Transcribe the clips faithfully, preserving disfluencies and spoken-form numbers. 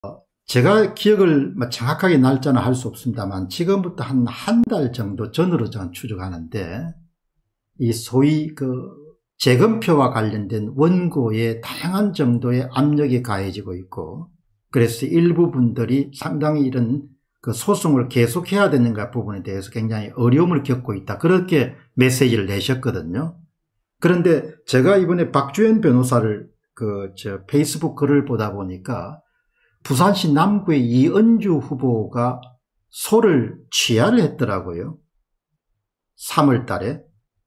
제가 기억을 뭐 정확하게 날짜는 할 수 없습니다만 지금부터 한 한 달 정도 전으로 저는 추정하는데, 이 소위 그 재검표와 관련된 원고에 다양한 정도의 압력이 가해지고 있고, 그래서 일부 분들이 상당히 이런 그 소송을 계속해야 되는가 부분에 대해서 굉장히 어려움을 겪고 있다, 그렇게 메시지를 내셨거든요. 그런데 제가 이번에 박주현 변호사를 그 저 페이스북 글을 보다 보니까 부산시 남구의 이은주 후보가 소를 취하를 했더라고요, 삼월 달에.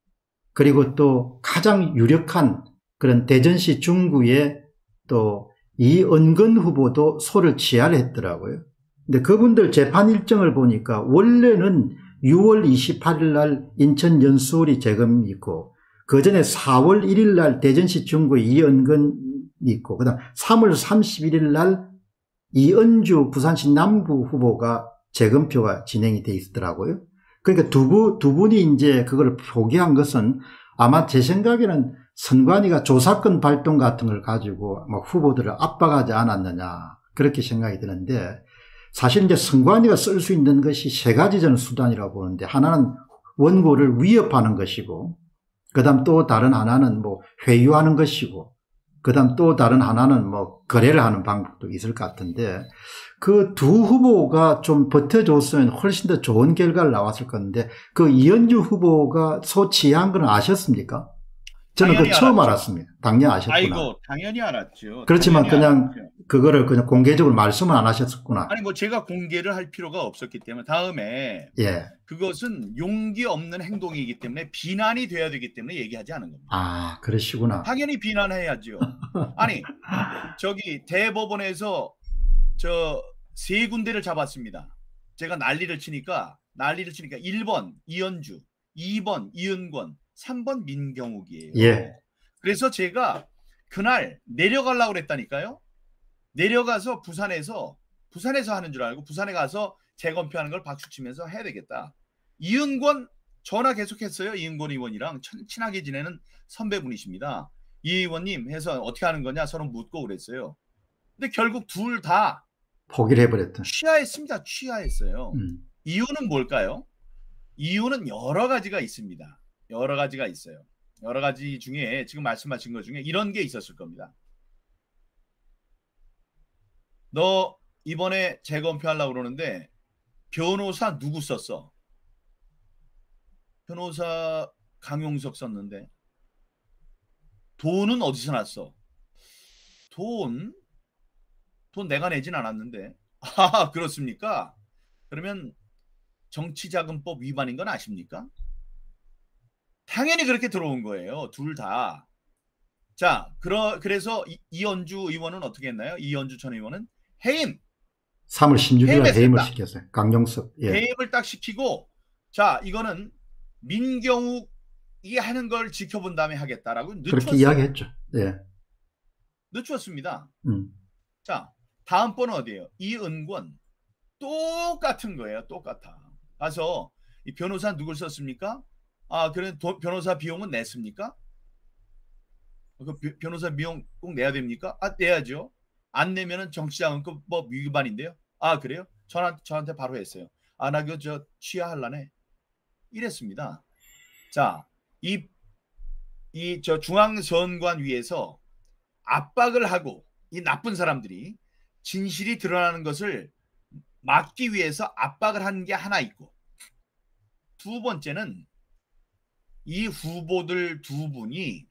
그리고 또 가장 유력한 그런 대전시 중구의 또 이은근 후보도 소를 취하를 했더라고요. 근데 그분들 재판 일정을 보니까 원래는 유월 이십팔일 날 인천 연수원이 재검이 있고, 그 전에 사월 일일 날 대전시 중구 이은근이 있고, 그 다음 삼월 삼십일일 날 이은주 부산시 남구 후보가 재검표가 진행이 돼 있더라고요. 그러니까 두, 분, 두 분이 이제 그걸 포기한 것은 아마 제 생각에는 선관위가 조사권 발동 같은 걸 가지고 막 후보들을 압박하지 않았느냐, 그렇게 생각이 드는데, 사실 이제 선관위가 쓸 수 있는 것이 세 가지 저는 수단이라고 보는데, 하나는 원고를 위협하는 것이고, 그 다음 또 다른 하나는 뭐 회유하는 것이고, 그 다음 또 다른 하나는 뭐 거래를 하는 방법도 있을 것 같은데, 그 두 후보가 좀 버텨줬으면 훨씬 더 좋은 결과를 나왔을 건데, 그 이은주 후보가 소취한 건 아셨습니까? 저는 그 처음 알았죠. 알았습니다. 당연히 아셨구나. 아이고, 당연히 알았죠. 그렇지만 당연히 그냥 알았죠. 그거를 그냥 공개적으로 말씀을 안 하셨구나. 아니 뭐 제가 공개를 할 필요가 없었기 때문에, 다음에 예. 그것은 용기 없는 행동이기 때문에 비난이 돼야 되기 때문에 얘기하지 않은 겁니다. 아, 그러시구나. 당연히 비난해야죠. 아니 저기 대법원에서 저 세 군데를 잡았습니다. 제가 난리를 치니까 난리를 치니까 일 번 이은주, 이 번 이은권, 삼 번 민경욱이에요. 예. 그래서 제가 그날 내려가려고 그랬다니까요. 내려가서 부산에서 부산에서 하는 줄 알고 부산에 가서 재검표하는 걸 박수치면서 해야 되겠다. 이은권 전화 계속했어요. 이은권 의원이랑 친하게 지내는 선배분이십니다. 이 의원님 해서 어떻게 하는 거냐 서로 묻고 그랬어요. 근데 결국 둘 다 포기를 해버렸다. 취하했습니다. 취하했어요. 음. 이유는 뭘까요? 이유는 여러 가지가 있습니다. 여러 가지가 있어요. 여러 가지 중에 지금 말씀하신 것 중에 이런 게 있었을 겁니다. 너 이번에 재검표하려고 그러는데 변호사 누구 썼어? 변호사 강용석 썼는데. 돈은 어디서 났어? 돈? 돈 내가 내진 않았는데. 아, 그렇습니까? 그러면 정치자금법 위반인 건 아십니까? 당연히 그렇게 들어온 거예요. 둘 다. 자, 그러, 그래서 이, 이은주 의원은 어떻게 했나요? 이은주 전 의원은 해임. 삼월 십육일 날 해임을 딱. 시켰어요. 강용석. 예. 해임을 딱 시키고, 자, 이거는 민경욱이 하는 걸 지켜본 다음에 하겠다라고 늦췄어요. 그렇게 이야기했죠. 예. 늦췄습니다. 음. 자, 다음 번은 어디예요? 이은권. 똑같은 거예요. 똑같아. 가서 이 변호사 누굴 썼습니까? 아, 그래 변호사 비용은 냈습니까? 그 변호사 비용 꼭 내야 됩니까? 아, 내야죠. 안 내면은 정치자금법 위반인데요. 아, 그래요? 저한테, 저한테 바로 했어요. 아, 나 그 저 취하할라네. 이랬습니다. 자, 이 이 저 중앙선관위에서 압박을 하고 이 나쁜 사람들이 진실이 드러나는 것을 막기 위해서 압박을 한 게 하나 있고, 두 번째는 이 후보들 두 분이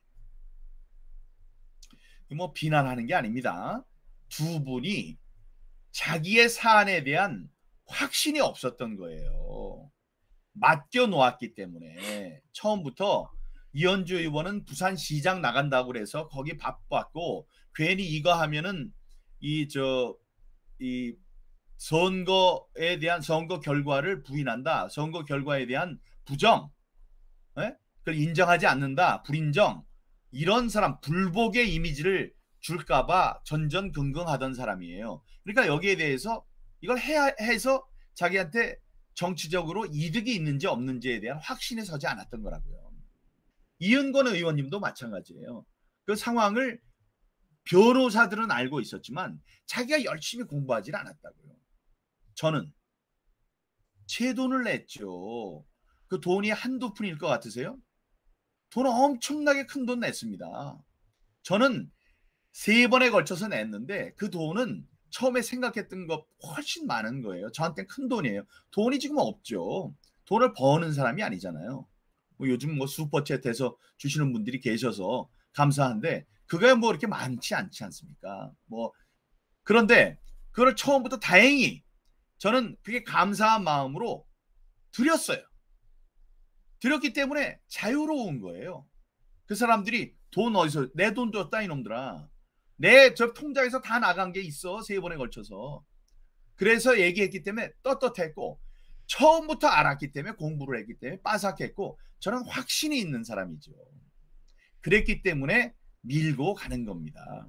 뭐 비난하는 게 아닙니다. 두 분이 자기의 사안에 대한 확신이 없었던 거예요. 맡겨 놓았기 때문에. 처음부터 이은주 의원은 부산시장 나간다고 그래서 거기 바빴고, 괜히 이거 하면은 이 저 이 선거에 대한 선거 결과를 부인한다, 선거 결과에 대한 부정, 에? 그걸 인정하지 않는다, 불인정, 이런 사람, 불복의 이미지를 줄까봐 전전긍긍하던 사람이에요. 그러니까 여기에 대해서 이걸 해야 해서 자기한테 정치적으로 이득이 있는지 없는지에 대한 확신에 서지 않았던 거라고요. 이은권 의원님도 마찬가지예요. 그 상황을 변호사들은 알고 있었지만 자기가 열심히 공부하지 않았다고요. 저는 제 돈을 냈죠. 그 돈이 한두 푼일 것 같으세요? 돈 엄청나게 큰 돈 냈습니다. 저는 세 번에 걸쳐서 냈는데 그 돈은 처음에 생각했던 것 훨씬 많은 거예요. 저한테는 큰 돈이에요. 돈이 지금 없죠. 돈을 버는 사람이 아니잖아요. 뭐 요즘 뭐 슈퍼챗해서 주시는 분들이 계셔서 감사한데 그거야 뭐 이렇게 많지 않지 않습니까? 뭐 그런데 그걸 처음부터 다행히 저는 그게 감사한 마음으로 드렸어요. 드렸기 때문에 자유로운 거예요. 그 사람들이 돈 어디서 내 돈 줬다 이놈들아. 내 저 통장에서 다 나간 게 있어. 세 번에 걸쳐서. 그래서 얘기했기 때문에 떳떳했고 처음부터 알았기 때문에 공부를 했기 때문에 빠삭했고 저는 확신이 있는 사람이죠. 그랬기 때문에 밀고 가는 겁니다.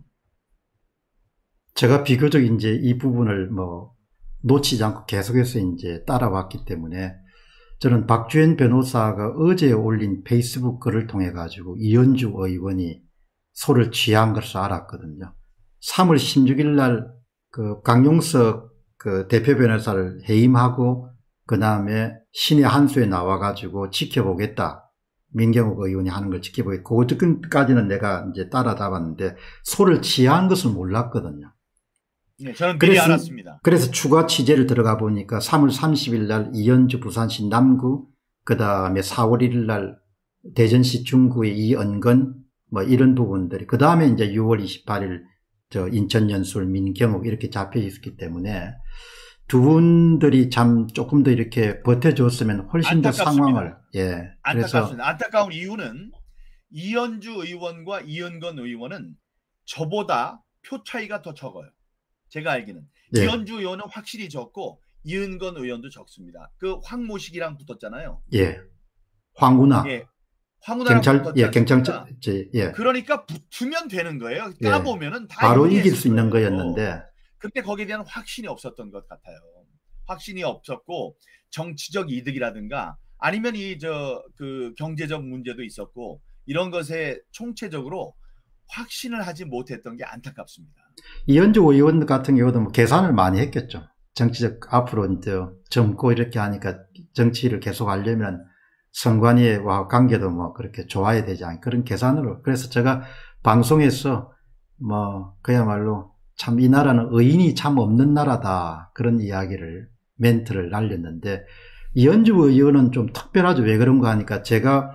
제가 비교적 이제 이 부분을 뭐 놓치지 않고 계속해서 이제 따라왔기 때문에 저는 박주현 변호사가 어제 올린 페이스북 글을 통해 가지고 이현주 의원이 소를 취한 것을 알았거든요. 삼월 십육일 날 그 강용석 그 대표 변호사를 해임하고 그 다음에 신의 한수에 나와 가지고 지켜보겠다. 민경욱 의원이 하는 걸 지켜보겠다. 그것까지는 내가 이제 따라잡았는데 소를 취한 것을 몰랐거든요. 네, 저는 미리 그래서, 알았습니다. 그래서 추가 취재를 들어가 보니까 삼월 삼십일 날 이현주 부산시 남구, 그 다음에 사월 일일 날 대전시 중구의 이은건, 뭐 이런 부분들이, 그 다음에 이제 유월 이십팔일 저 인천 연수울 민경욱 이렇게 잡혀 있었기 때문에 두 분들이 참 조금 더 이렇게 버텨줬으면 훨씬 더 상황을, 예. 안타깝습니다. 그래서 안타까운 이유는 이현주 의원과 이은건 의원은 저보다 표 차이가 더 적어요. 제가 알기는. 예. 이현주 의원은 확실히 적고 이은건 의원도 적습니다. 그 황모식이랑 붙었잖아요. 예. 황운하. 예. 황운하랑 경찰, 붙었지 예, 경찰, 않습니까? 제, 예. 그러니까 붙으면 되는 거예요. 예. 까보면은 다 바로 이길 유리했을 수 있는 거예요. 거였는데. 근데 거기에 대한 확신이 없었던 것 같아요. 확신이 없었고 정치적 이득이라든가 아니면 이 저 그 경제적 문제도 있었고 이런 것에 총체적으로 확신을 하지 못했던 게 안타깝습니다. 이현주 의원 같은 경우도 뭐 계산을 많이 했겠죠. 정치적 앞으로 이제 젊고 이렇게 하니까 정치를 계속 하려면 선관위와 관계도 뭐 그렇게 좋아야 되지 않 그런 계산으로. 그래서 제가 방송에서 뭐 그야말로 참 이 나라는 의인이 참 없는 나라다 그런 이야기를 멘트를 날렸는데 이현주 의원은 좀 특별하죠. 왜 그런가 하니까 제가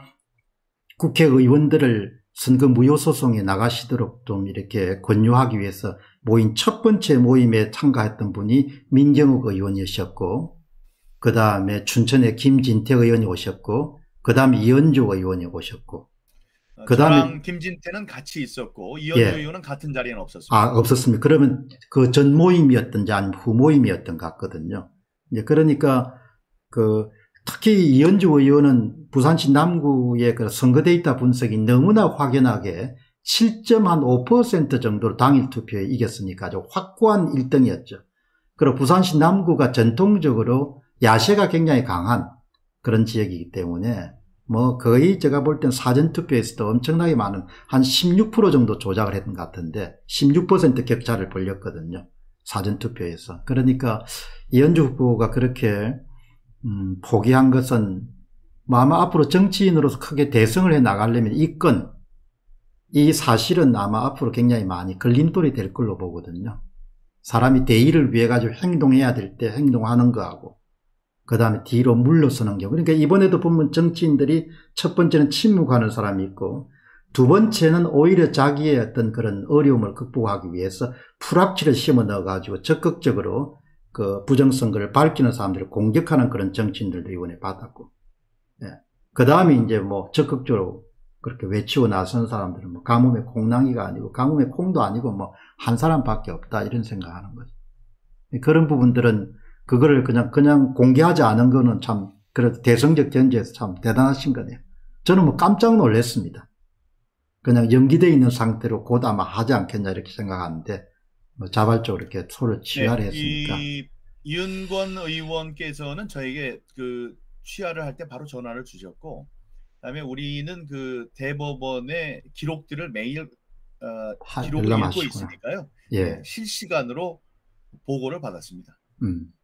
국회의원들을 선거 무효소송에 나가시도록 좀 이렇게 권유하기 위해서 모인 첫 번째 모임에 참가했던 분이 민경욱 의원이셨고 그 다음에 춘천에 김진태 의원이 오셨고 그 다음에 이현주 의원이 오셨고 그 다음에 김진태는 같이 있었고 이현주 예. 의원은 같은 자리에는 없었습니다. 아, 없었습니다. 그러면 그 전 모임이었던지 아니면 후 모임이었던 것 같거든요. 이제 그러니까 그 특히 이현주 의원은 부산시 남구의 그 선거 데이터 분석이 너무나 확연하게 칠 점 오 퍼센트 정도로 당일 투표에 이겼으니까 아주 확고한 일 등이었죠. 그리고 부산시 남구가 전통적으로 야세가 굉장히 강한 그런 지역이기 때문에 뭐 거의 제가 볼 땐 사전투표에서도 엄청나게 많은 한 십육 퍼센트 정도 조작을 했던 것 같은데 십육 퍼센트 격차를 벌렸거든요. 사전투표에서. 그러니까 이현주 후보가 그렇게 음, 포기한 것은 뭐 아마 앞으로 정치인으로서 크게 대승을 해 나가려면 이 건, 이 사실은 아마 앞으로 굉장히 많이 걸림돌이 될 걸로 보거든요. 사람이 대의를 위해 가지고 행동해야 될 때 행동하는 거하고 그 다음에 뒤로 물러서는 경우. 그러니까 이번에도 보면 정치인들이 첫 번째는 침묵하는 사람이 있고 두 번째는 오히려 자기의 어떤 그런 어려움을 극복하기 위해서 풀악치를 심어 넣어가지고 적극적으로 그 부정선거를 밝히는 사람들을 공격하는 그런 정치인들도 이번에 받았고, 예. 그 다음에 이제 뭐 적극적으로 그렇게 외치고 나선 사람들은 뭐 가뭄의 콩나기가 아니고 가뭄의 콩도 아니고 뭐 한 사람밖에 없다 이런 생각하는 거죠. 그런 부분들은 그거를 그냥 그냥 공개하지 않은 거는 참 그래도 대성적 견제에서 참 대단하신 거네요. 저는 뭐 깜짝 놀랐습니다. 그냥 연기되어 있는 상태로 곧 아마 하지 않겠냐 이렇게 생각하는데 뭐 자발적으로 이렇게 소를 취하를 네, 했으니까. 이 이은권 의원께서는 저에게 그 취하를 할 때 바로 전화를 주셨고, 그다음에 우리는 그 대법원의 기록들을 매일 어, 하- 기록을 읽고 열람하시구나. 있으니까요. 예. 네, 실시간으로 보고를 받았습니다. 음.